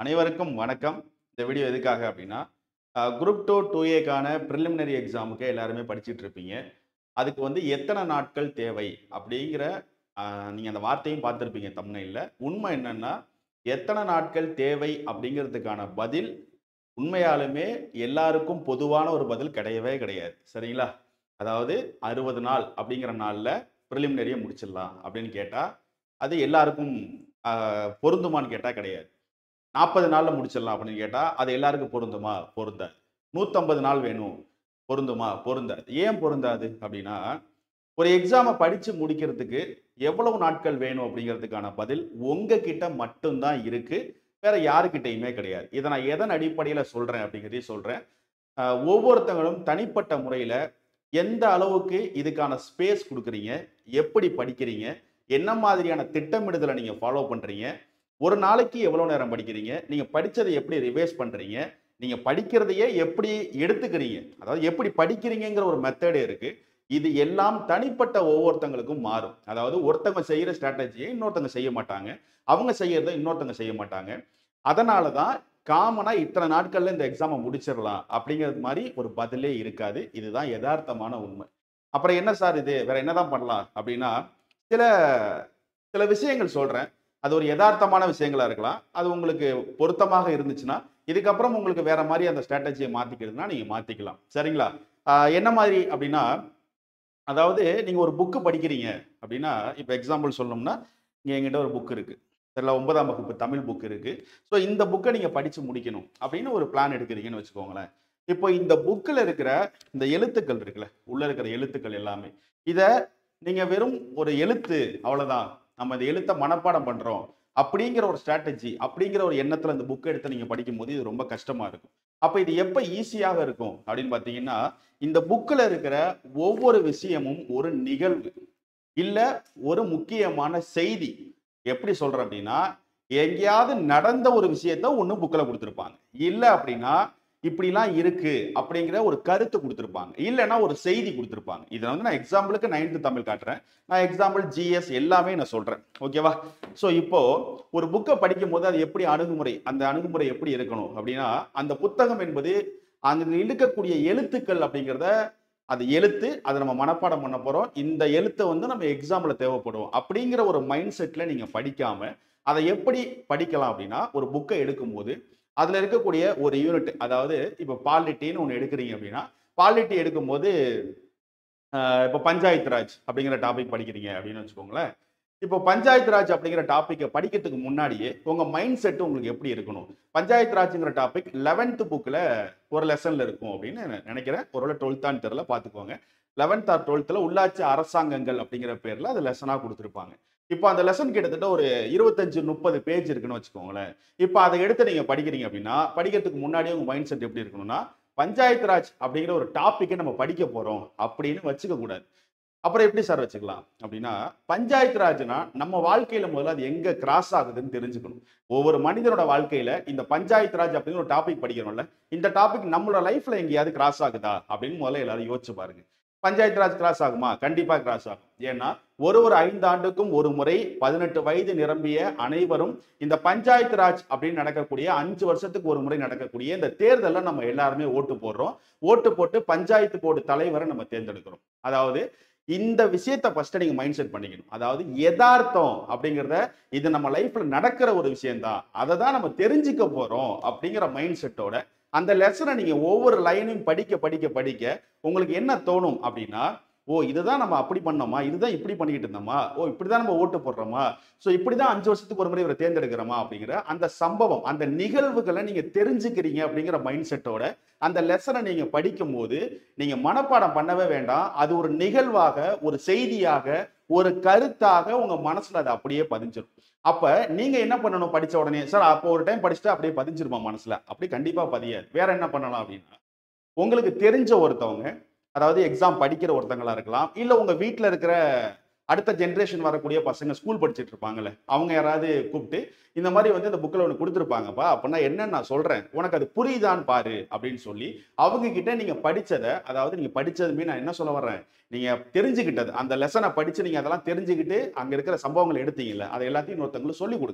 அனைவருக்கும் வணக்கம். இந்த வீடியோ எதுக்காக அப்படின்னா, குரூப் 2 2ஏக்கான பிரிலிமினரி எக்ஸாமுக்கு எல்லாருமே படிச்சுட்டு இருப்பீங்க. அதுக்கு வந்து எத்தனை நாட்கள் தேவை அப்படிங்கிற அ நீங்க அந்த வார்த்தையும் பார்த்திருப்பீங்க தம்ப்நெயில்ல. உண்மை என்னன்னா, எத்தனை நாட்கள் தேவை அப்படிங்கிறதுக்கான பதில் உண்மையாலுமே எல்லாருக்கும் பொதுவான ஒரு பதில் கிடையவே கிடையாது. சரிங்களா? அதாவது 60 நாள் அப்படிங்கிற நாள்ல பிரிலிமினரிய முடிச்சிடலாம் அப்படின்னு கேட்டா, அது எல்லாருக்கும் அ பொருந்துமான்னு கேட்டா கிடையாது. 40 நாள்ல முடிச்சிடலாம் அப்படின்னு கேட்டா, அது எல்லாருக்கும் பொருந்துமா? பொருந்தாது. 150 நாள் வேணும். பொருந்துமா? பொருந்தாது. ஏன் பொருந்தாது அப்படின்னா, ஒரு எக்ஸாம படிச்சு முடிக்கிறதுக்கு எவ்வளவு நாட்கள் வேணும் அப்படிங்கிறதுக்கான பதில் உங்க கிட்ட மட்டும் தான் இருக்கு. வேற யாருகிட்டயுமே கிடையாது. இத நான் எதன் அடிப்படையில சொல்றேன் அப்படிங்கிறதையும் சொல்றேன். அ ஒவ்வொருத்தங்களும் தனிப்பட்ட முறையில எந்த அளவுக்கு இதுக்கான ஸ்பேஸ் குடுக்குறீங்க? எப்படி படிக்கிறீங்க? என்ன மாதிரியான திட்டமிடுதல நீங்க ஃபாலோ பண்றீங்க? ஒரு நாளைக்கு எவ்வளோ நேரம் படிக்கிறீங்க? நீங்க படிச்சத எப்படி ரிவைஸ் பண்றீங்க? நீங்க படிக்கிறதையே எப்படி எடுத்துக்கிறீங்க? அதாவது எப்படி படிக்கிறீங்கங்கிற ஒரு மெத்தட் இருக்கு. இது எல்லாம் தனிப்பட்ட ஒவ்வொருத்தங்களுக்கும் மாறும். அதாவது ஒருத்தவங்க செய்யற ஸ்ட்ராட்டஜிய இன்னொருத்தவங்க செய்ய மாட்டாங்க. அவங்க செய்யறத இன்னொருத்தவங்க செய்ய மாட்டாங்க. அதனால தான் காமனா இத்தன நாட்கள்ல இந்த எக்ஸாம முடிச்சிரலாம் அப்படிங்கிறது மாரி ஒரு பதிலே இருக்காது. இதுதான் எதார்த்தமான உண்மை. அப்புறம் என்ன சார் இது? வேற என்னதான் பண்ணலாம்? அப்படின்னா, சில சில விஷயங்கள் சொல்றேன். அது ஒரு எதார்த்தமான விஷயங்களா இருக்கலாம். அது உங்களுக்கு பொருத்தமாக இருந்துச்சுன்னா, இதுக்கப்புறம் உங்களுக்கு வேற மாரி அந்த ஸ்ட்ராட்டஜிய மாத்திக்கிறதுன்னா, நீங்க மாத்திக்கலாம். சரிங்களா? என்ன மாதிரி அப்படின்னா, அதாவது நீங்க ஒரு புக் படிக்கிறீங்க அப்படின்னா, இப்ப எக்ஸாம்பிள் சொல்லணும்னா, இங்க என்கிட்ட ஒரு புக் இருக்கு. சரிங்களா? 9ஆம் வகுப்பு தமிழ் புக் இருக்கு. ஸோ இந்த புக்க நீங்க படிச்சு முடிக்கணும் அப்படின்னு ஒரு பிளான் எடுக்கிறீங்கன்னு வச்சுக்கோங்களேன். இப்போ இந்த புக்ல இருக்கிற இந்த எழுத்துக்கள் இருக்குல்ல, உள்ள இருக்கிற எழுத்துக்கள் எல்லாமே, இத நீங்க வெறும் ஒரு எழுத்து அவ்வளவுதான். நம்ம இந்த எழுத்த மனப்பாடம் பண்றோம். அப்படிங்கிற ஒரு ஸ்ட்ராட்டஜி, அப்படிங்கிற ஒரு எண்ணத்துல இந்த புக் எடுத்து நீங்க படிக்கும்போது இது ரொம்ப கஷ்டமா இருக்கும். அப்ப இது எப்ப ஈஸியாக இருக்கும் அப்படின்னு பார்த்தீங்கன்னா, இந்த புக்ல இருக்கிற ஒவ்வொரு விஷயமும் ஒரு நிகழ்வு. இல்ல ஒரு முக்கியமான செய்தி. எப்படி சொல்றேன் அப்படின்னா, எங்கேயாவது நடந்த ஒரு விஷயத்த ஒண்ணு புக்ல குடுத்திருப்பாங்க. இல்ல அப்படின்னா, இப்படிலாம் இருக்கு அப்படிங்கிற ஒரு கருத்து குடுத்திருப்பாங்க. இல்லன்னா ஒரு செய்தி குடுத்திருப்பாங்க. இத வந்து நான் எக்ஸாம்பிளுக்கு 9த் தமிழ் காட்டுறேன். நான் எக்ஸாம்பிள் ஜிஎஸ் எல்லாமே நான் சொல்றேன். ஓகேவா? சோ இப்போ ஒரு புக்க படிக்கும்போது அது எப்படி அணுகுமுறை, அந்த அணுகுமுறை எப்படி இருக்கணும் அப்படின்னா, அந்த புத்தகம் என்பது அங்க இருக்கக்கூடிய எழுத்துக்கள் அப்படிங்கிறத அது எழுத்து. அத நம்ம மனப்பாடம் பண்ண போறோம். இந்த எழுத்த வந்து நம்ம எக்ஸாம்ல தேவைப்படும். அப்படிங்கிற ஒரு மைண்ட் செட்ல நீங்க படிக்காம, அத எப்படி படிக்கலாம் அப்படின்னா, ஒரு புக்க எடுக்கும்போது, அதுல இருக்கக்கூடிய ஒரு யூனிட் அதாவது இப்ப பாலிட்டின்னு ஒண்ணு எடுக்குறீங்க அப்படின்னா, பாலிட்டி எடுக்கும்போது, இப்ப பஞ்சாயத்து ராஜ் அப்படிங்கிற டாபிக் படிக்கிறீங்க அப்படின்னு வச்சுக்கோங்களேன். இப்போ பஞ்சாயத்து ராஜ் அப்படிங்கிற டாபிக்க படிக்கிறதுக்கு முன்னாடியே, உங்க மைண்ட் செட் உங்களுக்கு எப்படி இருக்கணும்? பஞ்சாயத்து ராஜ்ங்கிற டாபிக் 11த் புக்ல ஒரு லெசன்ல இருக்கும் அப்படின்னு நினைக்கிறேன். ஒருவேளை 12தான்னு தெரியல பார்த்துக்கோங்க. 11த் ஆர் 12த்ல உள்ளாட்சி அரசாங்கங்கள் அப்படிங்கிற பேர்ல அது லெசனா குடுத்திருப்பாங்க. இப்போ அந்த லெசன் கிட்டத்தட்ட ஒரு 25, 30 பேஜ் இருக்குன்னு வச்சுக்கோங்களேன். இப்போ அத எடுத்து நீங்க படிக்கிறீங்க அப்படின்னா, படிக்கிறதுக்கு முன்னாடியே உங்க மைண்ட் செட் எப்படி இருக்கணும்னா, பஞ்சாயத்து ராஜ் அப்படிங்கிற ஒரு டாபிக்க நம்ம படிக்க போறோம் அப்படின்னு வச்சுக்க கூடாது. அப்புறம் எப்படி சார் வச்சுக்கலாம்? அப்படின்னா, பஞ்சாயத்து ராஜ்னா நம்ம வாழ்க்கையில முதல்ல அது எங்க கிராஸ் ஆகுதுன்னு தெரிஞ்சுக்கணும். ஒவ்வொரு மனிதனோட வாழ்க்கையில இந்த பஞ்சாயத்து ராஜ் அப்படின்னு ஒரு டாபிக் படிக்கிறோம்ல, இந்த டாபிக் நம்மளோட லைஃப்ல எங்கேயாவது கிராஸ் ஆகுதா? அப்படின்னு முதல்ல எல்லாரும் யோசிச்சு பாருங்க. பஞ்சாயத்து ராஜ் கிராஸ் ஆகுமா? கண்டிப்பா கிராஸ் ஆகும். ஏன்னா, ஒரு 5 ஆண்டுக்கும் ஒரு முறை 18 வயது நிரம்பிய அனைவரும் இந்த பஞ்சாயத்து ராஜ் அப்படின்னு நடக்கக்கூடிய 5 வருஷத்துக்கு ஒரு முறை நடக்கக்கூடிய இந்த தேர்தல்ல நம்ம எல்லாருமே ஓட்டு போடுறோம். ஓட்டு போட்டு பஞ்சாயத்து போர்டு தலைவர நம்ம தேர்ந்தெடுக்கிறோம். அதாவது இந்த விஷயத்த ஃபர்ஸ்ட் நீங்க மைண்ட் செட் பண்ணிக்கணும். அதாவது எதார்த்தம் அப்படிங்கிறத இது நம்ம லைஃப்ல நடக்கிற ஒரு விஷயம் தான். அத தான் நம்ம தெரிஞ்சுக்க போறோம் அப்படிங்கிற மைண்ட் செட்டோட அந்த லெசன நீங்க ஒவ்வொரு லைனையும் படிக்க உங்களுக்கு என்ன தோணும் அப்படின்னா, ஓ! இதுதான் நம்ம அப்படி பண்ணோமா? இதுதான் இப்படி பண்ணிக்கிட்டு இருந்தோமா? ஓ! இப்படிதான் நம்ம ஓட்டு போடுறோமா? சோ இப்படிதான் 5 வருஷத்துக்கு ஒரு முறை இவர தேர்ந்தெடுக்கிறோமா? அப்படிங்கிற அந்த சம்பவம், அந்த நிகழ்வுகள நீங்க தெரிஞ்சுக்கிறீங்க அப்படிங்கிற மைண்ட் செட்டோட அந்த லெசன நீங்க படிக்கும்போது, நீங்க மனப்பாடம் பண்ணவே வேண்டாம். அது ஒரு நிகழ்வாக, ஒரு செய்தியாக, ஒரு கருத்தாக உங்க மனசுல அது அப்படியே பதிஞ்சிரும். அப்ப நீங்க என்ன பண்ணணும் படிச்ச உடனே? சார் அப்போ ஒரு டைம் படிச்சுட்டா அப்படியே பதிஞ்சிருமா மனசுல? அப்படி கண்டிப்பா பதியாது. வேற என்ன பண்ணலாம் அப்படின்னா, உங்களுக்கு தெரிஞ்ச ஒருத்தவங்க, அதாவது எக்ஸாம் படிக்கிற ஒருத்தங்களா இருக்கலாம். இல்ல உங்க வீட்ல இருக்கிற அடுத்த ஜெனரேஷன் வரக்கூடிய பசங்க ஸ்கூல் படிச்சுட்டு இருப்பாங்கல்ல. அவங்க யாராவது கூப்ட்டு, இந்த மாரி வந்து இந்த புக்ல ஒண்ணு குடுத்துருப்பாங்கப்பா. அப்பன்னா என்னன்னு நான் சொல்றேன். உனக்கு அது புரியுதான்னு பாரு அப்படின்னு சொல்லி, அவங்க கிட்ட நீங்க படிச்சத, அதாவது நீங்க படிச்சது மீன் நான் என்ன சொல்ல வர்றேன்? நீங்க தெரிஞ்சுகிட்டது. அந்த லெசன படிச்சு நீங்க அதெல்லாம் தெரிஞ்சுகிட்டு, அங்க இருக்கிற சம்பவங்கள எடுத்தீங்கல்ல, அத எல்லாத்தையும் இன்னொருத்தவங்களுக்கு சொல்லிக் குடுங்க.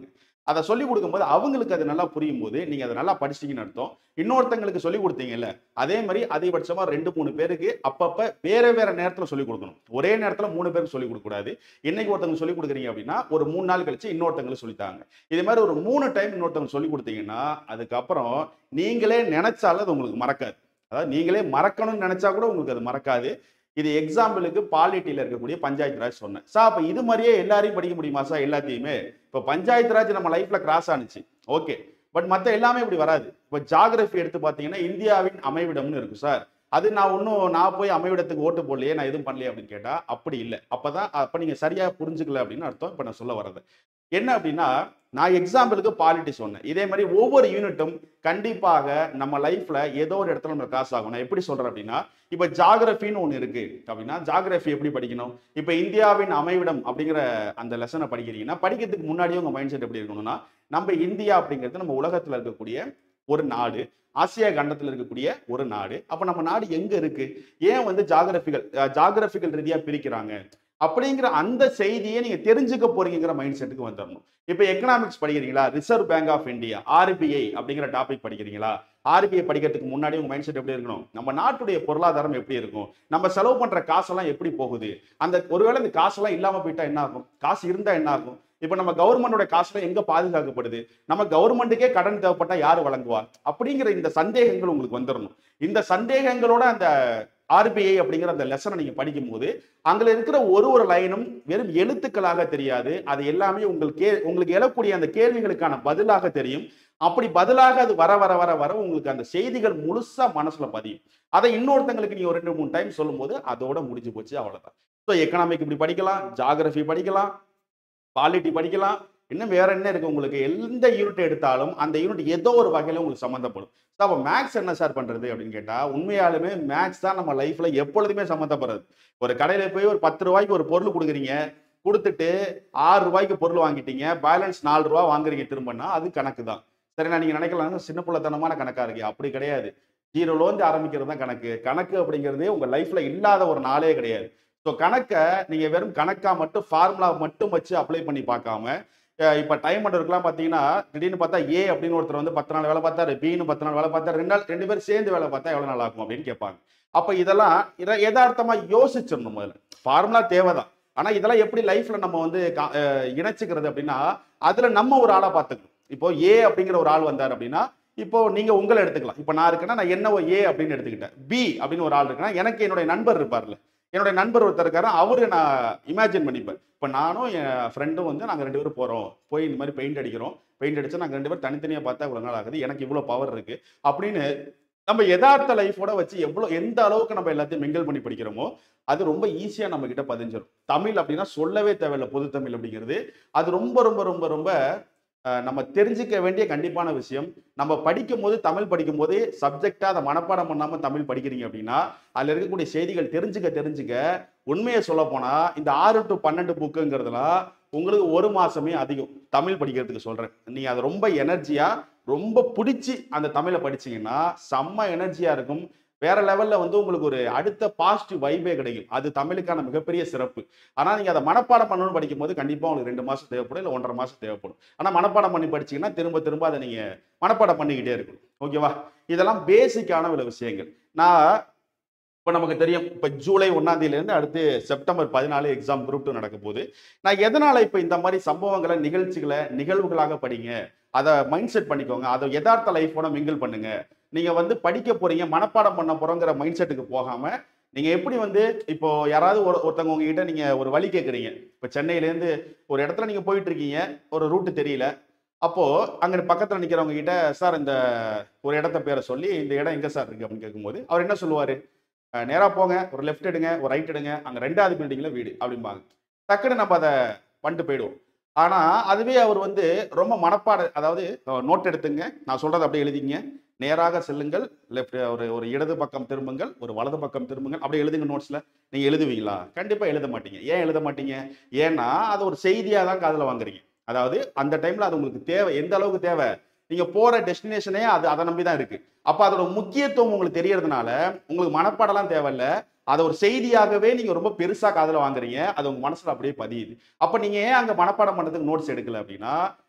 அதை சொல்லிக் கொடுக்கும்போது அவங்களுக்கு அது நல்லா புரியும் போது நீங்க அதை நல்லா படிச்சிட்டீங்கன்னு அர்த்தம். இன்னொருத்தங்களுக்கு சொல்லிக் கொடுத்தீங்கல்ல, அதே மாதிரி அதிகபட்சமா 2, 3 பேருக்கு அப்பப்ப வேற வேற நேரத்துல சொல்லிக் கொடுக்கணும். ஒரே நேரத்துல 3 பேருக்கு சொல்லிக் கொடுக்க கூடாது. இன்னைக்கு ஒருத்தவங்க சொல்லிக் கொடுக்குறீங்க அப்படின்னா ஒரு 3 நாள் கழிச்சு இன்னொருத்தங்களுக்கு சொல்லித்தாங்க. இதே மாதிரி ஒரு 3 டைம் இன்னொருத்தவங்க சொல்லிக் கொடுத்தீங்கன்னா அதுக்கப்புறம் நீங்களே நினைச்சாலும் அது உங்களுக்கு மறக்காது. அதாவது நீங்களே மறக்கணும்னு நினைச்சா கூட உங்களுக்கு அது மறக்காது. இது எக்ஸாம்பிளுக்கு பாலிட்டில இருக்கக்கூடிய பஞ்சாயத்து ராஜ் சொன்னேன். சார் அப்ப இது மாதிரியே எல்லாரையும் படிக்க முடியுமா சார் எல்லாத்தையுமே? இப்ப பஞ்சாயத்து ராஜ் நம்ம லைஃப்ல கிராஸ் ஆனிச்சு. ஓகே. பட் மத்த எல்லாமே இப்படி வராது. இப்ப ஜியோகிராஃபி எடுத்து பாத்தீங்கன்னா இந்தியாவின் அமைவிடம்னு இருக்கும் சார். அது நான் போய் அமைவிடத்துக்கு ஓட்டு போடலையே, நான் எதுவும் பண்ணலையே அப்படின்னு கேட்டா அப்படி இல்லை. அப்ப நீங்க சரியா புரிஞ்சுக்கல அப்படின்னு அர்த்தம். இப்ப நான் சொல்ல வர்றது என்ன அப்படின்னா, நான் எக்ஸாம்பிளுக்கு பாலிட்டி சொன்னேன். இதே மாதிரி ஒவ்வொரு யூனிட்டும் கண்டிப்பாக நம்ம லைஃப்ல ஏதோ ஒரு இடத்துல நம்ம கிராஸ் ஆகும். நான் எப்படி சொல்றேன் அப்படின்னா, இப்ப ஜியோகிராஃபின்னு ஒண்ணு இருக்கு அப்படின்னா ஜியோகிராஃபி எப்படி படிக்கணும்? இப்ப இந்தியாவின் அமைவிடம் அப்படிங்கிற அந்த லெசனை படிக்கிறீங்கன்னா படிக்கிறதுக்கு முன்னாடியே உங்க மைண்ட் செட் எப்படி இருக்கணும்னா, நம்ம இந்தியா அப்படிங்கிறது நம்ம உலகத்துல இருக்கக்கூடிய ஒரு நாடு, ஆசியா கண்டத்துல இருக்கக்கூடிய ஒரு நாடு. அப்ப நம்ம நாடு எங்க இருக்கு? ஏன் வந்து ஜியோகிராபிக்கல் ரீதியா பிரிக்கிறாங்க அப்படிங்கிற அந்த செய்தியை நீங்க தெரிஞ்சுக்க போறீங்கிற மைண்ட் செட்டுக்கு வந்துடணும். இப்ப எக்கனாமிக்ஸ் படிக்கிறீங்களா? Reserve bank of India RBI அப்படிங்கிற டாபிக் படிக்கிறீங்களா? ஆர்பிஐ படிக்கிறதுக்கு முன்னாடி உங்க மைண்ட் செட் எப்படி இருக்கணும்? நம்ம நாட்டுடைய பொருளாதாரம் எப்படி இருக்கும்? நம்ம செலவு பண்ற காசெல்லாம் எப்படி போகுது? ஒருவேளை இந்த காசெல்லாம் இல்லாம போயிட்டா என்ன ஆகும்? காசு இருந்தா என்ன ஆகும்? இப்ப நம்ம கவர்மெண்டோட காசுல எங்க பாதுகாக்கப்படுது? நம்ம கவர்மெண்ட்டுக்கே கடன் தேவைப்பட்டா யாரு வழங்குவா? அப்படிங்கிற இந்த சந்தேகங்கள் உங்களுக்கு வந்துடணும். இந்த சந்தேகங்களோட அந்த ஆர்பிஐ அப்படிங்கிற அந்த லெசனை நீங்க படிக்கும் போது அங்க இருக்கிற ஒரு லைனும் வெறும் எழுத்துக்களாக தெரியாது. அது எல்லாமே உங்களுக்கு எழக்கூடிய அந்த கேள்விகளுக்கான பதிலாக தெரியும். அப்படி பதிலாக அது வர வர வர வர உங்களுக்கு அந்த செய்திகள் முழுசா மனசுல பதியும். அதை இன்னொருத்தங்களுக்கு நீங்க ஒரு 2, 3 டைம் சொல்லும் போது அதோட முடிஞ்சு போச்சு, அவ்வளவுதான். ஸோ எக்கனாமிக் இப்படி படிக்கலாம், ஜியோகிராஃபி படிக்கலாம், பாலிட்டி படிக்கலாம், இன்னும் வேற என்ன இருக்கு உங்களுக்கு? எந்த யூனிட் எடுத்தாலும் அந்த யூனிட் ஏதோ ஒரு வகையில உங்களுக்கு சம்மந்தப்படும். அப்ப மேக்ஸ் என்ன சார் பண்றது அப்படின்னு கேட்டா, உண்மையாலுமே மேக்ஸ் தான் நம்ம லைஃப்ல எப்பொழுதுமே சம்மந்தப்படுறது. ஒரு கடையில போய் ஒரு 10 ரூபாய்க்கு ஒரு பொருள் கொடுக்குறீங்க, கொடுத்துட்டு 6 ரூபாய்க்கு பொருள் வாங்கிட்டீங்க, பேலன்ஸ் 4 ரூபாய் வாங்குறீங்க திரும்பினா அது கணக்கு தான். சரிண்ணா? நீங்க நினைக்கலாம் சின்ன பிள்ளைத்தனமான கணக்கா இருக்கு. அப்படி கிடையாது. ஜீரோலோந்து ஆரம்பிக்கிறது தான் கணக்கு. கணக்கு அப்படிங்கிறது உங்க லைஃப்ல இல்லாத ஒரு நாளே கிடையாது. ஸோ கணக்கை நீங்க வெறும் கணக்கா மட்டும் ஃபார்முலா மட்டும் வச்சு அப்ளை பண்ணி பார்க்காம, இப்ப டைம் அண்டருக்குலாம் பாத்தீங்கன்னா திடீர்னு பார்த்தா ஏ அப்படின்னு ஒருத்தர் வந்து 10 நாள் வேலை பார்த்தாரு, பின்னு 10 நாள் வேலை பார்த்தாரு, 2 பேரும் சேர்ந்து வேலை பார்த்தா எவ்வளவு நாள் ஆகும் அப்படின்னு கேட்பாங்க. அப்ப இதெல்லாம் யதார்த்தமா யோசிச்சிடணும். முதல்ல ஃபார்முலா தேவைதான். ஆனா இதெல்லாம் எப்படி லைஃப்ல நம்ம வந்து இணைச்சுக்கிறது அப்படின்னா, அதுல நம்ம ஒரு ஆளா பார்த்துக்கணும். இப்போ ஏ அப்படிங்கிற ஒரு ஆள் வந்தார் அப்படின்னா, இப்போ நீங்க உங்களை எடுத்துக்கலாம். இப்போ நான் இருக்கேன்னா நான் என்ன ஏ அப்படின்னு எடுத்துக்கிட்டேன். பி அப்படின்னு ஒரு ஆள் இருக்குன்னா எனக்கு என்னுடைய நண்பர் இருப்பார்ல, என்னுடைய நண்பர் ஒருத்தர் இருக்காரு, அவரு நான் இமேஜின் பண்ணிப்பேன். இப்போ நானும் என் ஃப்ரெண்டும் வந்து நாங்கள் 2 பேரும் போகிறோம், போய் இந்த மாதிரி பெயிண்ட் அடிக்கிறோம். பெயிண்ட் அடிச்சா நாங்கள் 2 பேரும் தனித்தனியாக பார்த்தா இவ்வளோ நாள் ஆகுது, எனக்கு இவ்வளோ பவர் இருக்கு அப்படின்னு நம்ம யதார்த்த லைஃபோட வச்சு எந்த அளவுக்கு நம்ம எல்லாத்தையும் மிங்கிள் பண்ணி படிக்கிறோமோ அது ரொம்ப ஈஸியாக நம்ம கிட்ட பதிஞ்சிடும். தமிழ் அப்படின்னா சொல்லவே தேவையில்லை. பொது தமிழ் அப்படிங்கிறது அது ரொம்ப ரொம்ப ரொம்ப ரொம்ப நம்ம தெரிஞ்சுக்க வேண்டிய கண்டிப்பான விஷயம். நம்ம படிக்கும் போது, தமிழ் படிக்கும் போது சப்ஜெக்டா அதை மனப்பாடம் பண்ணாம தமிழ் படிக்கிறீங்க அப்படின்னா அதுல இருக்கக்கூடிய செய்திகள் தெரிஞ்சுக்க உண்மையை சொல்ல போனா இந்த 6 to 12 புக்குங்கிறதுலாம் உங்களுக்கு 1 மாசமே அதிகம் தமிழ் படிக்கிறதுக்கு சொல்றேன். நீங்க அதை ரொம்ப எனர்ஜியா ரொம்ப பிடிச்சி அந்த தமிழை படிச்சீங்கன்னா செம்ம எனர்ஜியா இருக்கும். வேற லெவல்ல வந்து உங்களுக்கு ஒரு அடுத்த பாசிட்டிவ் வைபே கிடைக்கும். அது தமிழுக்கான மிகப்பெரிய சிறப்பு. ஆனா நீங்க அதை மனப்பாடம் பண்ணணும்னு படிக்கும் போது கண்டிப்பா உங்களுக்கு 2 மாசம் தேவைப்படும், இல்லை 1.5 மாசம் தேவைப்படும். ஆனா மனப்பாடம் பண்ணி படிச்சீங்கன்னா திரும்ப திரும்ப அதை நீங்க மனப்பாடம் பண்ணிக்கிட்டே இருக்கணும். ஓகேவா? இதெல்லாம் பேசிக்கான சில விஷயங்கள். நான் இப்போ நமக்கு தெரியும், இப்போ ஜூலை 1ஆம் தேதியிலேருந்து அடுத்து செப்டம்பர் 14 எக்ஸாம் குரூப் 2 நடக்க போகுது. நான் எதனால இப்போ இந்த மாதிரி சம்பவங்களை, நிகழ்வுகளாக படிங்க, அதை மைண்ட் செட் பண்ணிக்கோங்க, அதை யதார்த்த லைஃபோட மிங்கிள் பண்ணுங்க. நீங்க வந்து படிக்க போறீங்க, மனப்பாடம் பண்ண போறோங்கிற மைண்ட் செட்டுக்கு போகாம நீங்க எப்படி வந்து இப்போ யாராவது ஒருத்தவங்க உங்ககிட்ட நீங்க ஒரு வழி கேட்குறீங்க. இப்போ சென்னையிலேருந்து ஒரு இடத்துல நீங்க போயிட்டு இருக்கீங்க, ஒரு ரூட்டு தெரியல. அப்போ அங்க பக்கத்துல நிக்கிறவங்க கிட்ட, சார் இந்த ஒரு இடத்த பேரை சொல்லி இந்த இடம் எங்க சார் இருக்கு அப்படின்னு கேட்கும்போது அவர் என்ன சொல்லுவாரு? நேரா போங்க, ஒரு லெஃப்ட் எடுங்க, ஒரு ரைட் எடுங்க, அங்க 2வது பில்டிங்ல வீடு அப்படிம்பாங்க. டக்குன்னு நம்ம அதை பண்ணிட்டு போயிடுவோம். ஆனா அதுவே அவர் வந்து ரொம்ப அதாவது நோட் எடுத்துங்க, நான் சொல்றதை அப்படியே எழுதிங்க, நேராக செல்லுங்கள், லெஃப்ட் ஒரு இடது பக்கம் திரும்புங்கள், ஒரு வலது பக்கம் திரும்புங்கள், அப்படியே எழுதுங்க. நோட்ஸ்ல நீங்க எழுதுவீங்களா? கண்டிப்பா எழுத மாட்டீங்க. ஏன் எழுத மாட்டீங்க? ஏன்னா அது ஒரு செய்தியா தான் காதுல வாங்குறீங்க. அதாவது அந்த டைம்ல அது உங்களுக்கு தேவை. எந்த அளவுக்கு தேவை? நீங்க போற டெஸ்டினேஷனே அதை நம்பிதான் இருக்கு. அப்ப அதோட முக்கியத்துவம் உங்களுக்கு தெரியறதுனால உங்களுக்கு மனப்பாடலாம் தேவையில்ல. அதை ஒரு செய்தியாகவே நீங்க ரொம்ப பெருசா காதுல வாங்குறீங்க. அது உங்க மனசுல அப்படியே பதியுது. அப்ப நீங்க ஏன் அங்க மனப்பாடம் பண்றதுக்கு நோட்ஸ் எடுக்கல அப்படின்னா,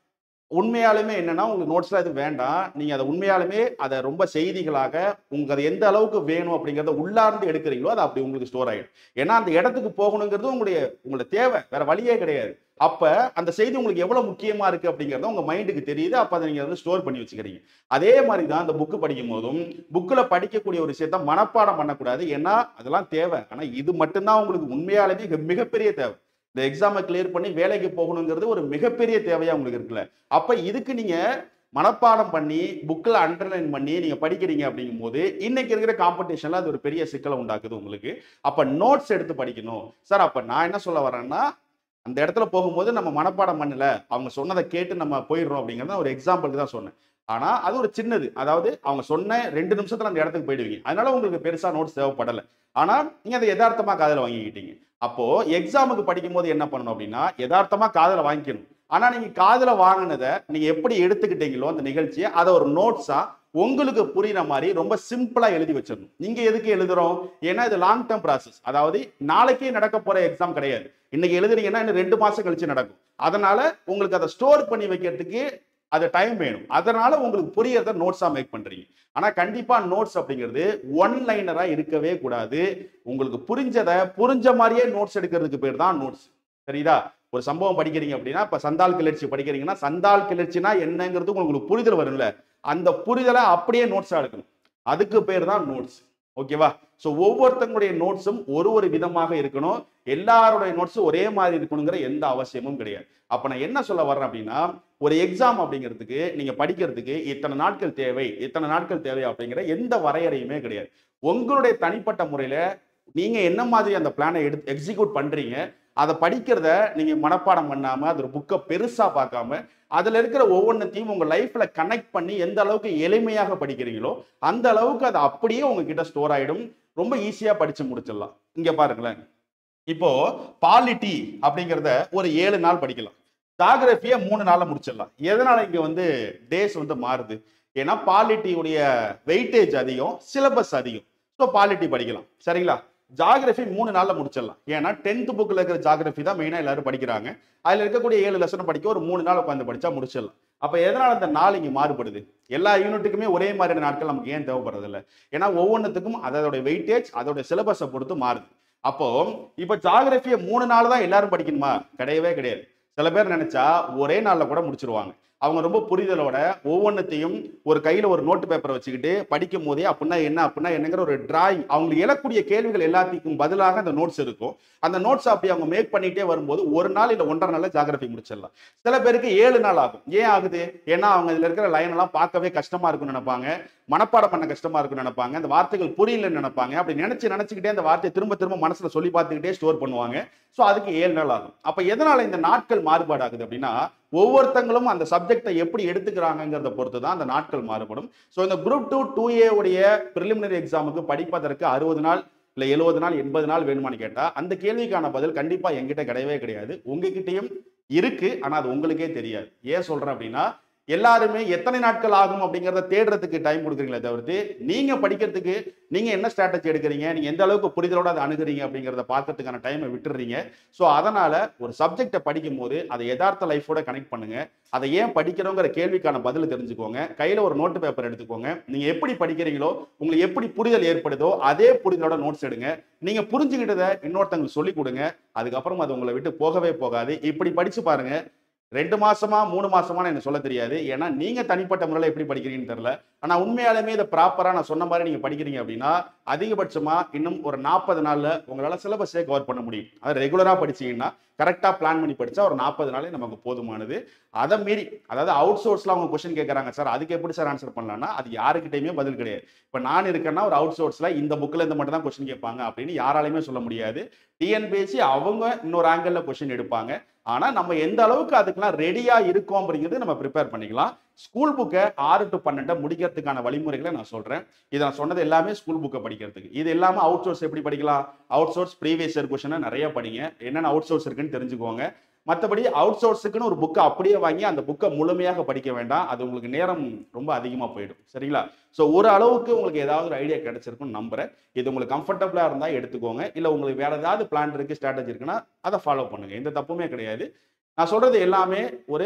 உண்மையாலுமே என்னன்னா உங்களுக்கு நோட்ஸ்லாம் எதுவும் வேண்டாம். நீங்க அத உண்மையாலுமே அத ரொம்ப செய்திகளாக உங்களுக்கு அது எந்த அளவுக்கு வேணும் அப்படிங்கிறத உள்ளார்ந்து எடுக்கிறீங்களோ, அது அப்படி உங்களுக்கு ஸ்டோர் ஆயிடும். ஏன்னா அந்த இடத்துக்கு போகணுங்கிறது உங்களுடைய தேவை. வேற வழியே கிடையாது. அப்ப அந்த செய்தி உங்களுக்கு எவ்வளவு முக்கியமா இருக்கு அப்படிங்கிறது உங்க மைண்டுக்கு தெரியுது. அப்ப அத நீங்க வந்து ஸ்டோர் பண்ணி வச்சுக்கிறீங்க. அதே மாரி தான் அந்த புக் படிக்கும்போதும், புக்ல படிக்கக்கூடிய ஒரு விஷயத்த மனப்பாடம் பண்ணக்கூடாது. ஏன்னா அதெல்லாம் தேவை. ஆனா இது மட்டும் தான் உங்களுக்கு உண்மையாலுமே மிகப்பெரிய தேவை. இந்த எக்ஸாம கிளியர் பண்ணி வேலைக்கு போகணுங்கிறது ஒரு மிகப்பெரிய தேவையா உங்களுக்கு இருக்குல்ல. அப்ப இதுக்கு நீங்க மனப்பாடம் பண்ணி, புக்ல அண்டர்லைன் பண்ணி நீங்க படிக்கிறீங்க அப்படிங்கும்போது, இன்னைக்கு இருக்கிற காம்படிஷன்ல அது ஒரு பெரிய சிக்கல உண்டாக்குது உங்களுக்கு. அப்ப நோட்ஸ் எடுத்து படிக்கணும். சார் அப்ப நான் என்ன சொல்ல வரேன்னா, அந்த இடத்துல போகும்போது நம்ம மனப்பாடம் பண்ணல. அவங்க சொன்னத கேட்டு நம்ம போயிடுறோம் அப்படிங்கிறத ஒரு எக்ஸாம்பிளுக்கு தான் சொன்னேன். ஆனா, அது ஒரு சின்னது. அதாவது அவங்க சொன்ன 2 நிமிஷத்துல அந்த இடத்துக்கு போயிடுவீங்க. அதனால உங்களுக்கு பெருசா நோட்ஸ் தேவைப்படல. ஆனா, நீங்க அத எதார்த்தமா காதுல வாங்கிக்கிட்டீங்க. அப்போ எக்ஸாமுக்கு படிக்கும்போது என்ன பண்ணணும் அப்படின்னா, எதார்த்தமா காதுல வாங்கிக்கணும். ஆனா, நீங்க காதுல வாங்குனத நீங்க எப்படி எடுத்துக்கிட்டீங்களோ அந்த நிகழ்ச்சிய, அத ஒரு நோட்ஸா உங்களுக்கு புரியிற மாரி ரொம்ப சிம்பிளா எழுதி வச்சிரணும். நீங்க எதுக்கு எழுதுறோம்? ஏன்னா இது லாங் டெர்ம் ப்ராசஸ். அதாவது நாளைக்கே நடக்க போற எக்ஸாம் கிடையாது. இன்னைக்கு எழுதுறீங்கன்னா இன்னும் 2 மாசம் கழிச்சு நடக்கும். அதனால உங்களுக்கு அத ஸ்டோர் பண்ணி வைக்கிறதுக்கு அது டைம் வேணும். அதனால உங்களுக்கு புரியறத நோட்ஸா மேக் பண்றீங்க. ஆனா கண்டிப்பா நோட்ஸ் அப்படிங்கிறது ஒன் லைனரா இருக்கவே கூடாது. உங்களுக்கு புரிஞ்ச மாரியே நோட்ஸ் எடுக்கிறதுக்கு பேர் தான் நோட்ஸ். சரிதா? ஒரு சம்பவம் படிக்கிறீங்க அப்படின்னா, இப்ப சந்தால் கிளர்ச்சி படிக்கிறீங்கன்னா, சந்தால் கிளர்ச்சினா என்னங்கிறது உங்களுக்கு புரிதல் வரும்ல. அந்த புரிதல அப்படியே நோட்ஸா எடுக்கணும். அதுக்கு பேர் தான் நோட்ஸ். ஓகேவா? சோ ஒவ்வொருத்தங்களுடைய நோட்ஸும் ஒரு விதமாக இருக்கணும். எல்லாருடைய நோட்ஸும் ஒரே மாதிரி இருக்கணுங்கிற எந்த அவசியமும் கிடையாது. அப்ப நான் என்ன சொல்ல வர்றேன் அப்படின்னா, ஒரு எக்ஸாம் அப்படிங்கிறதுக்கு நீங்க படிக்கிறதுக்கு இத்தனை நாட்கள் தேவை, இத்தனை நாட்கள் தேவை அப்படிங்கிற எந்த வரையறையுமே கிடையாது. உங்களுடைய தனிப்பட்ட முறையில நீங்க என்ன மாதிரி அந்த பிளானை எடுத்து எக்ஸிக்யூட் பண்றீங்க, அத படிக்கிறத நீங்க மனப்பாடம் பண்ணாம, அது ஒரு புக்க பெருசா பார்க்காம, அதுல இருக்கிற ஒவ்வொன்னத்தையும் உங்க லைஃப்ல கனெக்ட் பண்ணி எந்த அளவுக்கு எளிமையாக படிக்கிறீங்களோ, அந்த அளவுக்கு அது அப்படியே உங்ககிட்ட ஸ்டோர் ஆயிடும். ரொம்ப ஈஸியா படிச்சு முடிச்சிடலாம். இங்க பாருங்களேன். இப்போ பாலிட்டி அப்படிங்கிறத ஒரு 7 நாள் படிக்கலாம். ஜியோகிராஃபிய 3 நாள்ல முடிச்சிடலாம். எதனால இங்க வந்து டேஸ் வந்து மாறுது? ஏன்னா பாலிட்டி உடைய வெயிட்டேஜ் அதிகம், சிலபஸ் அதிகம். ஸோ பாலிட்டி படிக்கலாம். சரிங்களா? ஜியோகிராஃபி 3 நாள்ல முடிச்சிடலாம். ஏன்னா 10th புக்ல இருக்கிற ஜியோகிராஃபி தான் மெயினா எல்லாரும் படிக்கிறாங்க. அதுல இருக்கக்கூடிய 7 லெசன் படிக்க ஒரு 3 நாள் உட்கார்ந்து படிச்சா முடிச்சிடலாம். அப்ப எதனால அந்த நாள் இங்க மாறுபடுது? எல்லா யூனிட்டுக்குமே ஒரே மாதிரியான நாட்கள் நமக்கு ஏன் தேவைப்படுறது இல்ல? ஏன்னா ஒவ்வொன்றுத்துக்கும் அதோட வெயிட்டேஜ், அதோட சிலபஸை பொறுத்து மாறுது. அப்போ இப்ப ஜியோகிராஃபிய 3 நாள் தான் எல்லாரும் படிக்கணுமா? கிடையவே கிடையாது. சில பேர் நினைச்சா ஒரே நாள்ல கூட முடிச்சிருவாங்க. அவங்க ரொம்ப புரிதலோட ஒவ்வொன்றத்தையும் ஒரு கையில ஒரு நோட்டு பேப்பரை வச்சுக்கிட்டு படிக்கும் போதே அப்படின்னா என்னங்கிற ஒரு டிராயிங் அவங்களுக்கு எழக்கூடிய கேள்விகள் எல்லாத்துக்கும் பதிலாக அந்த நோட்ஸ் இருக்கும். அந்த நோட்ஸ் அப்படி அவங்க மேக் பண்ணிட்டே வரும்போது ஒரு நாள் இல்ல 1.5 நாள்ல ஜியோகிராஃபி முடிச்சிடலாம். சில பேருக்கு 7 நாள் ஆகும். ஏன் ஆகுது? ஏன்னா அவங்க இதுல இருக்கிற லைன் எல்லாம் பார்க்கவே கஷ்டமா இருக்கும்னு நினைப்பாங்க. மனப்பாடம் பண்ண கஷ்டமா இருக்கும்னு நினைப்பாங்க. அந்த வார்த்தைகள் புரியலன்னு நினைப்பாங்க. அப்படி நினைச்சுக்கிட்டே அந்த வார்த்தையை திரும்ப திரும்ப மனசுல சொல்லி பார்த்துக்கிட்டே ஸ்டோர் பண்ணுவாங்க. சோ அதுக்கு 7 நாள் ஆகும். அப்ப எதனால இந்த நாட்கள் மாறுபாடு ஆகுது அப்படின்னா, ஒவ்வொருத்தங்களும் அந்த சப்ஜெக்டை எப்படி எடுத்துக்கிறாங்கிறத பொறுத்து தான் அந்த நாட்கள் மாறுபடும். சோ இந்த குரூப் 2 2A உடைய பிரிலிமினரி எக்ஸாமுக்கு படிப்பதற்கு 60 நாள் இல்ல 70 நாள் 80 நாள் வேணுமான்னு கேட்டா அந்த கேள்விக்கான பதில் கண்டிப்பா என்கிட்ட கிடையவே கிடையாது. உங்ககிட்டயும் இருக்கு. ஆனா அது உங்களுக்கே தெரியாது. ஏன் சொல்றேன் அப்படின்னா, எல்லாருமே எத்தனை நாட்கள் ஆகும் அப்படிங்கறத தேடுறதுக்கு டைம் கொடுக்குறீங்களே தவிர்த்து நீங்க படிக்கிறதுக்கு நீங்க என்ன ஸ்ட்ராட்டஜி எடுக்கிறீங்க, நீங்க எந்த அளவுக்கு புரிதலோட அதை அணுகுறீங்க அப்படிங்கறத பார்க்கறதுக்கான டைமை விட்டுறீங்க. ஸோ அதனால ஒரு சப்ஜெக்டை படிக்கும் போது அதை யதார்த்த லைஃபோட கனெக்ட் பண்ணுங்க. அதை ஏன் படிக்கிறோங்கிற கேள்விக்கான பதில் தெரிஞ்சுக்கோங்க. கையில ஒரு நோட்டு பேப்பர் எடுத்துக்கோங்க. நீங்க எப்படி படிக்கிறீங்களோ உங்களுக்கு எப்படி புரிதல் ஏற்படுதோ அதே புரிதலோட நோட்ஸ் எடுங்க. நீங்க புரிஞ்சுக்கிட்டதை இன்னொருத்தங்களுக்கு சொல்லிக் கொடுங்க. அதுக்கப்புறம் அது உங்களை விட்டு போகவே போகாது. இப்படி படிச்சு பாருங்க. 2 மாசமா 3 மாசமான்னு எனக்கு சொல்ல தெரியாது. ஏன்னா நீங்க தனிப்பட்ட முறையில் எப்படி படிக்கிறீங்கன்னு தெரியல. ஆனா உண்மையாலுமே இதை ப்ராப்பரா நான் சொன்ன மாதிரி நீங்க படிக்கிறீங்க அப்படின்னா அதிகபட்சமா இன்னும் ஒரு 40 நாள்ல உங்களால சிலபஸே கவர் பண்ண முடியும். அது ரெகுலரா படிச்சீங்கன்னா கரெக்டா பிளான் பண்ணி படிச்சா ஒரு 40 நாளே நமக்கு போதுமானது. அதை மீறி அதாவது அவுட் சோர்ஸ்ல அவங்க கொஸ்டின் கேட்கறாங்க சார், அதுக்கு எப்படி சார் ஆன்சர் பண்ணலாம்னா அது யாருக்கிட்டையுமே பதில் கிடையாது. இப்ப நான் இருக்கேன்னா ஒரு அவுட் சோர்ஸ்ல இந்த புக்ல இந்த மட்டும் தான் கொஸ்டின் கேட்பாங்க அப்படின்னு யாராலையுமே சொல்ல முடியாது. டிஎன்பிஎஸ்சி அவங்க இன்னொரு ஆங்கிள் கொஸ்டின் எடுப்பாங்க. ஆனா நம்ம எந்த அளவுக்கு அதுக்கெல்லாம் ரெடியா இருக்கோம் அப்படிங்கிறது நம்ம ப்ரிப்பேர் பண்ணிக்கலாம். ஸ்கூல் புக்கை 6 to 12 முடிக்கிறதுக்கான வழிமுறைகளை நான் சொல்றேன். இதை நான் சொன்னது எல்லாமே ஸ்கூல் புக்கை படிக்கிறதுக்கு. இது எல்லாமே அவுட் சோர்ஸ் எப்படி படிக்கலாம்? அவுட் சோர்ஸ் ப்ரீவியஸ் இயர் கொஸ்டினை நிறைய படிங்க. என்னென்ன அவுட் சோர்ஸ் இருக்குன்னு தெரிஞ்சுக்கோங்க. மற்றபடி அவுட் சோர்ஸுக்குன்னு ஒரு புக்கை அப்படியே வாங்கி அந்த புக்கை முழுமையாக படிக்க வேண்டாம். அது உங்களுக்கு நேரம் ரொம்ப அதிகமாக போயிடும். சரிங்களா? ஸோ ஒரு அளவுக்கு உங்களுக்கு ஏதாவது ஒரு ஐடியா கிடைச்சிருக்குன்னு நம்புறேன். இது உங்களுக்கு கம்ஃபர்டபுளா இருந்தால் எடுத்துக்கோங்க. இல்லை உங்களுக்கு வேற ஏதாவது பிளான் இருக்கு, ஸ்ட்ராட்டஜி இருக்குன்னா அதை ஃபாலோ பண்ணுங்க. எந்த தப்புமே கிடையாது. நான் சொல்றது எல்லாமே ஒரு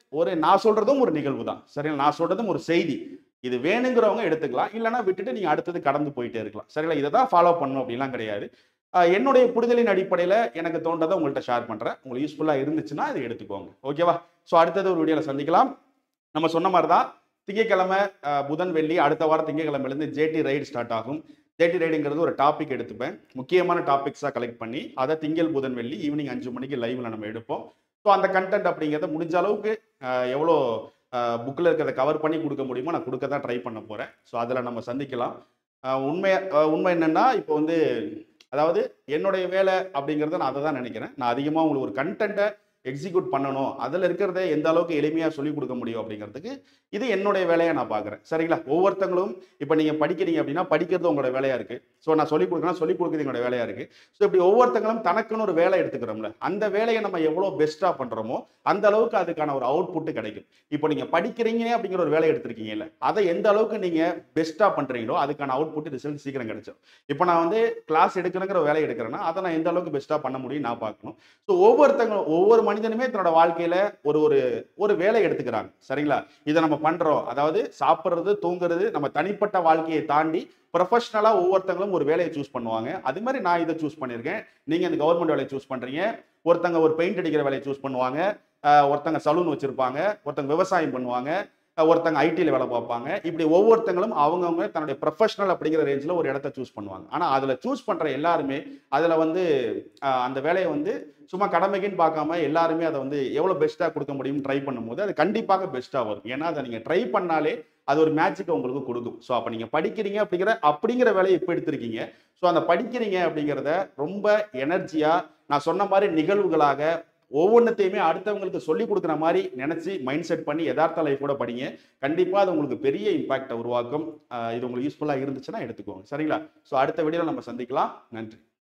நான் சொல்றதும் ஒரு நிகழ்வு தான். சரிங்களா? நான் சொல்றதும் ஒரு செய்தி. இது வேணுங்கிறவங்க எடுத்துக்கலாம். இல்லன்னா விட்டுட்டு நீங்க அடுத்தது கடந்து போயிட்டே இருக்கலாம். சரிங்களா? இத தான் ஃபாலோ பண்ணணும் அப்படிலாம் கிடையாது. என்னுடைய புரிதலின் அடிப்படையில எனக்கு தோன்றத உங்கள்ட்ட ஷேர் பண்றேன். உங்களுக்கு யூஸ்ஃபுல்லா இருந்துச்சுன்னா இத எடுத்துக்கோங்க. ஓகேவா? ஸோ அடுத்தது ஒரு வீடியோல சந்திக்கலாம். நம்ம சொன்ன மாரி தான் திங்கட்கிழமை, புதன், வெள்ளி அடுத்த வாரம் திங்கட்கிழமையிலேருந்து ஜேடி ரைடு ஸ்டார்ட் ஆகும். ஜேடி ரைடுங்கிறது ஒரு டாபிக் எடுத்துப்பேன். முக்கியமான டாபிக்ஸா கலெக்ட் பண்ணி, அத திங்கள், புதன், வெள்ளி ஈவினிங் 5 மணிக்கு லைவ்ல நம்ம எடுப்போம். ஸோ அந்த கன்டென்ட் அப்படிங்கிறத முடிஞ்ச அளவுக்கு எவ்வளோ புக்ல இருக்கிறத கவர் பண்ணி குடுக்க முடியுமோ நான் குடுக்க தான் ட்ரை பண்ண போறேன். ஸோ அதுல நம்ம சந்திக்கலாம். உண்மை என்னன்னா, இப்போ வந்து அதாவது என்னுடைய வேலை அப்படிங்கிறத நான் அத தான் நினைக்கிறேன். நான் அதிகமா உங்களுக்கு ஒரு கன்டென்ட்ட எக்ஸிக்யூட் பண்ணணும். அதுல இருக்கிறத எந்த அளவுக்கு எளிமையா சொல்லிக் குடுக்க முடியும் அப்படிங்கிறதுக்கு, இது என்னுடைய வேலையா நான் பார்க்குறேன். சரிங்களா? ஒவ்வொருத்தங்களும் இப்ப நீங்க படிக்கிறீங்க அப்படின்னா, படிக்கிறது உங்களோட வேலையா இருக்கு. ஸோ நான் சொல்லிக் குடுக்குறேன்னா, சொல்லிக் குடுக்குறது என்னோட வேலையா இருக்கு. ஸோ இப்படி ஒவ்வொருத்தங்களும் தனக்குன்னு ஒரு வேலை எடுத்துக்கிறோம்ல, அந்த வேலைய நம்ம எவ்வளோ பெஸ்ட்டா பண்றோமோ, அந்த அளவுக்கு அதுக்கான ஒரு அவுட்புட் கிடைக்கும். இப்போ நீங்க படிக்கிறீங்க அப்படிங்கிற ஒரு வேலைய எடுத்திருக்கீங்கல்ல, அத எந்த அளவுக்கு நீங்க பெஸ்ட்டா பண்றீங்களோ, அதுக்கான அவுட்புட் ரிசல்ட் சீக்கிரம் கிடைச்சிரும். இப்போ நான் வந்து கிளாஸ் எடுக்கணுங்கிற வேலைய எடுக்கிறேன்னா, அத நான் எந்த அளவுக்கு பெஸ்ட்டா பண்ண முடியும்னு நான் பார்க்கணும். ஸோ ஒவ்வொரு மனிதனுமே தன்னோட வாழ்க்கையில ஒரு ஒரு ஒரு வேலை எடுத்துக்கிறாங்க. சரிங்களா? இத நம்ம பண்றோம். அதாவது சாப்பிடுறது, தூங்குறது, நம்ம தனிப்பட்ட வாழ்க்கையை தாண்டி ப்ரொஃபஷனலா ஒவ்வொருத்தங்களும் ஒரு வேலையை சூஸ் பண்ணுவாங்க. அது மாதிரி நான் இத சூஸ் பண்ணியிருக்கேன். நீங்க இந்த கவர்ன்மெண்ட் வேலையை சூஸ் பண்றீங்க. ஒருத்தங்க ஒரு பெயிண்ட் அடிக்கிற வேலையை சூஸ் பண்ணுவாங்க. ஒருத்தங்க சலூன் வச்சிருப்பாங்க. ஒருத்தங்க விவசாயம் பண்ணுவாங்க. ஒருத்தங்க ஐடில வேலை பார்ப்பாங்க. இப்படி ஒவ்வொருத்தங்களும் அவங்கவங்க தன்னுடைய ப்ரொஃபஷனல் அப்படிங்கிற ரேஞ்ச்ல ஒரு இடத்த சூஸ் பண்ணுவாங்க. ஆனா அதுல சூஸ் பண்ற எல்லாருமே அதுல வந்து அந்த வேலைய வந்து சும்மா கடமைக்குன்னு பார்க்காம எல்லாருமே அத வந்து எவ்வளவு பெஸ்ட்டா குடுக்க முடியும்னு ட்ரை பண்ணும்போது, அது கண்டிப்பாக பெஸ்ட்டா வரும். ஏன்னா அத நீங்க ட்ரை பண்ணாலே அது ஒரு மேஜிக்க உங்களுக்கு குடுக்கும். ஸோ அப்ப நீங்க படிக்கிறீங்க அப்படிங்கிற வேலைய இப்ப எடுத்திருக்கீங்க. ஸோ அந்த படிக்கிறீங்க அப்படிங்கிறத ரொம்ப எனர்ஜியா நான் சொன்ன மாரி நிகழ்வுகளாக ஒவ்வொன்னத்தையுமே அடுத்தவங்களுக்கு சொல்லிக் குடுக்குற மாரி நெனச்சு மைண்ட் செட் பண்ணி எதார்த்த லைஃபோட படிங்க. கண்டிப்பா அது உங்களுக்கு பெரிய இம்பாக்ட்ட உருவாக்கும். இது உங்களுக்கு யூஸ்ஃபுல்லா இருந்துச்சுன்னா எடுத்துக்கோங்க. சரிங்களா? ஸோ அடுத்த வீடியோல நம்ம சந்திக்கலாம். நன்றி.